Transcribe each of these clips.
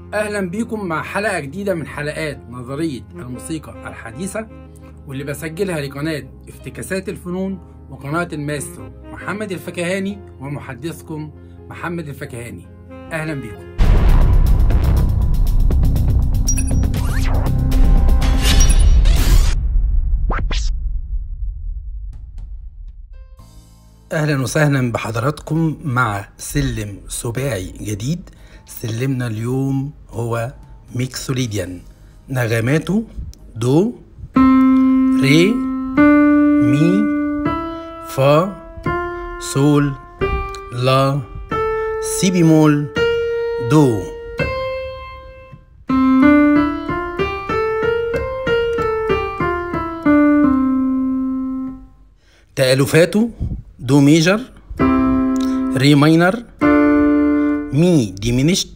أهلا بيكم مع حلقة جديدة من حلقات نظرية الموسيقى الحديثة، واللي بسجلها لقناة افتكاسات الفنون وقناة الماسترو محمد الفكهاني ومحدثكم محمد الفكهاني. أهلا بيكم. أهلا وسهلا بحضراتكم مع سلم سباعي جديد. سلمنا اليوم هو ميكسوليديان، نغماته دو ري مي فا سول لا سي بيمول دو. تألفاته دو ميجر، ري ماينر، مي ديمينيشت،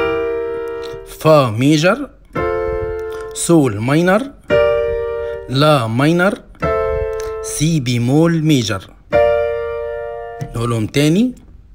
فا ميجر، سول ماينر، لا ماينر، سي بيمول ميجر. نقولهم تاني.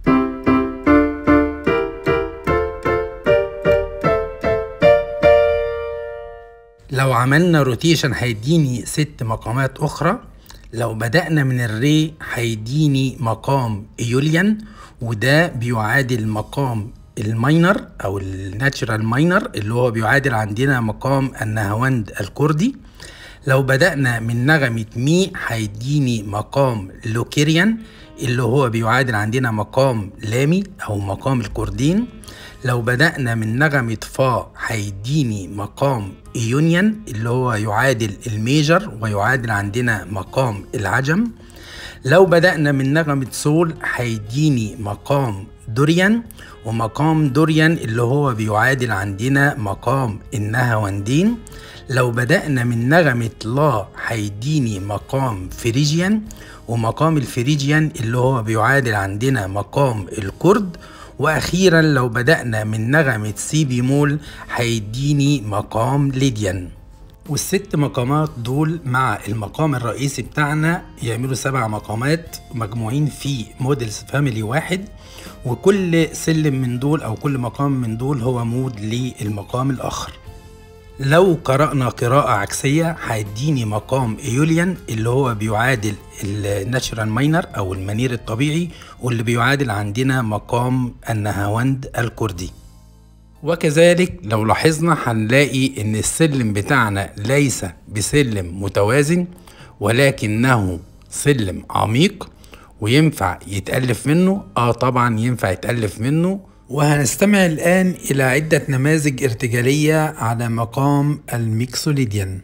لو عملنا روتيشن هيديني 6 مقامات اخرى. لو بدأنا من الري هيديني مقام ايوليان، وده بيعادل مقام الماينر او الناتشرال ماينر اللي هو بيعادل عندنا مقام النهاوند الكردي. لو بدأنا من نغمة مي هيديني مقام لوكيريان اللي هو بيعادل عندنا مقام لامي او مقام الكردين. لو بدأنا من نغمة فا هيديني مقام ايونيان اللي هو يعادل الميجر ويعادل عندنا مقام العجم. لو بدأنا من نغمة سول هيديني مقام دوريان، ومقام دوريان اللي هو بيعادل عندنا مقام النهاوندين. لو بدأنا من نغمة لا هيديني مقام فريجيان، ومقام الفريجيان اللي هو بيعادل عندنا مقام الكرد. واخيرا لو بدأنا من نغمة سي بيمول هيديني مقام ليديان. والست مقامات دول مع المقام الرئيسي بتاعنا يعملوا 7 مقامات مجموعين في مودلز فاميلي واحد، وكل سلم من دول او كل مقام من دول هو مود للمقام الاخر. لو قرأنا قراءة عكسية هيديني مقام ايوليان اللي هو بيعادل الناتشرال ماينر او المنير الطبيعي، واللي بيعادل عندنا مقام النهاوند الكردي. وكذلك لو لاحظنا هنلاقي ان السلم بتاعنا ليس بسلم متوازن، ولكنه سلم عميق وينفع يتألف منه. طبعا ينفع يتألف منه. وهنستمع الآن إلى عدة نماذج ارتجالية على مقام الميكسوليديان.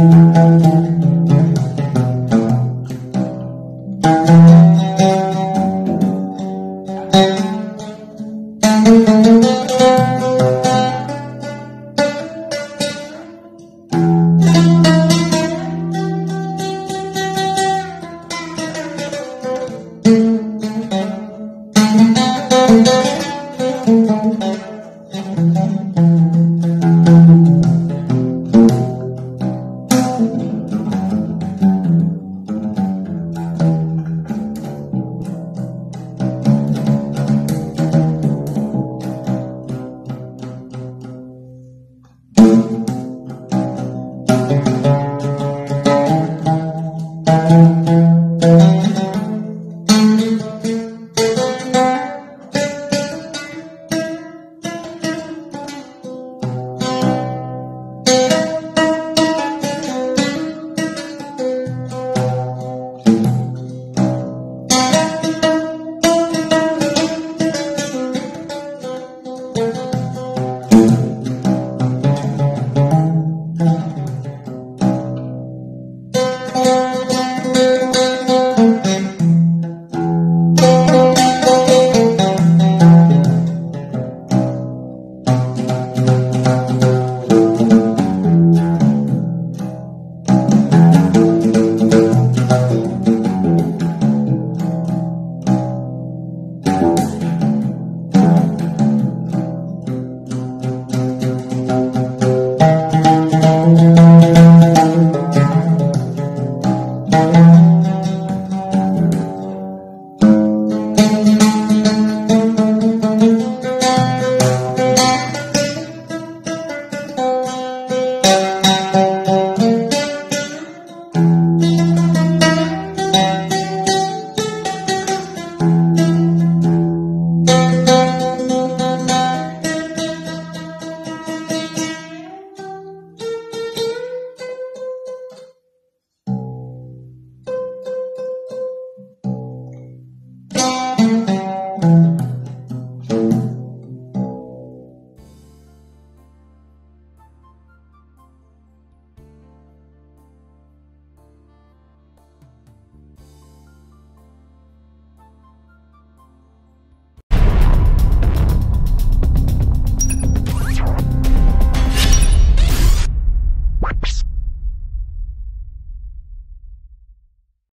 السلامة.